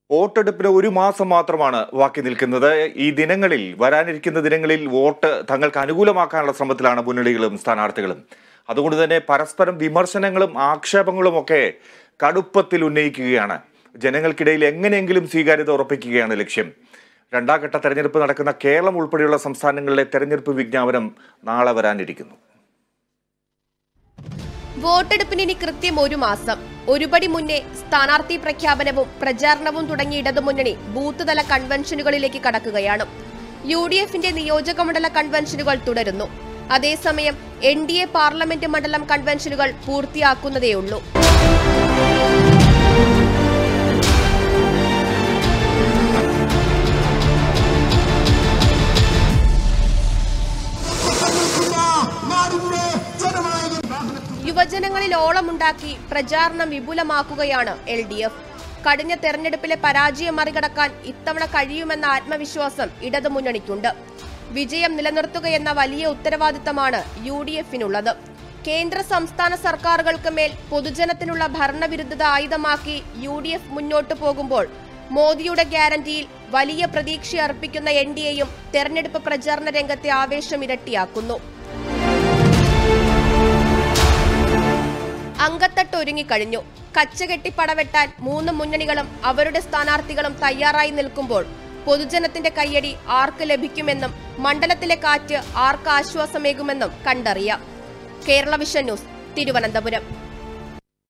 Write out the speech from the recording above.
വോട്ടെടുപ്പിന് ഒരു മാസം മാത്രമാണ് ബാക്കി നിൽക്കുന്നത്. ഈ ദിനങ്ങളിൽ വരാനിരിക്കുന്ന ദിനങ്ങളിൽ വോട്ട് തങ്ങൾക്ക് അനുകൂലമാക്കാനുള്ള ശ്രമത്തിലാണ് മുന്നണികളും സ്ഥാനാർത്ഥികളും. അതുകൊണ്ട് തന്നെ പരസ്പരം വിമർശനങ്ങളും ആക്ഷേപങ്ങളും ഒക്കെ കടുപ്പത്തിൽ ഉന്നയിക്കുകയാണ്. ജനങ്ങൾക്കിടയിൽ എങ്ങനെയെങ്കിലും സ്വീകാര്യത ഉറപ്പിക്കുകയാണ് ലക്ഷ്യം. രണ്ടാം ഘട്ട തെരഞ്ഞെടുപ്പ് നടക്കുന്ന കേരളം ഉൾപ്പെടെയുള്ള സംസ്ഥാനങ്ങളിലെ തെരഞ്ഞെടുപ്പ് വിജ്ഞാപനം നാളെ വരാനിരിക്കുന്നു. വോട്ടെടുപ്പിന് ഇനി കൃത്യം ഒരു മാസം. ഒരുപടി മുന്നേ സ്ഥാനാർത്ഥി പ്രഖ്യാപനവും പ്രചാരണവും തുടങ്ങിയ ഇടതുമുന്നണി ബൂത്ത് തല കൺവെൻഷനുകളിലേക്ക് കടക്കുകയാണ്. UDFന്റെ നിയോജകമണ്ഡല കൺവെൻഷനുകൾ തുടരുന്നു. അതേസമയം NDA പാർലമെന്റ് മണ്ഡലം കൺവെൻഷനുകൾ പൂർത്തിയാക്കുന്നതേയുള്ളൂ. യുവജനങ്ങളിൽ ഓളമുണ്ടാക്കി പ്രചാരണം വിപുലമാക്കുകയാണ് LDF. കഴിഞ്ഞ തെരഞ്ഞെടുപ്പിലെ പരാജയം മറികടക്കാൻ ഇത്തവണ കഴിയുമെന്ന ആത്മവിശ്വാസം ഇടതുമുന്നണിക്കുണ്ട്. വിജയം നിലനിർത്തുകയെന്ന വലിയ ഉത്തരവാദിത്തമാണ് UDFനുള്ളത്. കേന്ദ്ര സംസ്ഥാന സർക്കാരുകൾക്ക് മേൽ പൊതുജനത്തിനുള്ള ഭരണവിരുദ്ധത ആയുധമാക്കി UDF മുന്നോട്ടു പോകുമ്പോൾ മോദിയുടെ ഗ്യാരണ്ടിയിൽ വലിയ പ്രതീക്ഷ അർപ്പിക്കുന്ന NDAയും തെരഞ്ഞെടുപ്പ് പ്രചാരണ രംഗത്തെ ആവേശം ഇരട്ടിയാക്കുന്നു. അങ്കത്തട്ട് ഒരുങ്ങിക്കഴിഞ്ഞു. കച്ചകെട്ടി പടവെട്ടാൻ മൂന്ന് മുന്നണികളും അവരുടെ സ്ഥാനാർത്ഥികളും തയ്യാറായി നിൽക്കുമ്പോൾ പൊതുജനത്തിന്റെ കയ്യടി ആർക്ക് ലഭിക്കുമെന്നും മണ്ഡലത്തിലെ കാറ്റ് ആർക്ക് ആശ്വാസമേകുമെന്നും കണ്ടറിയാം. Kerala vision news, Thiruvananthapuram.